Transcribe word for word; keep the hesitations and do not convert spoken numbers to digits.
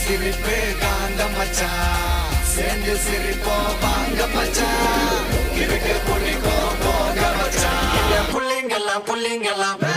சிரிப்பு காந்த மச்சான் சேர்ந்து சிரிப்போம் வாங்க மச்சான் இருக்கு புள்ளிக்கோ போக மச்சான் புள்ளிங்கெல்லாம் புள்ளிங்கெல்லாம்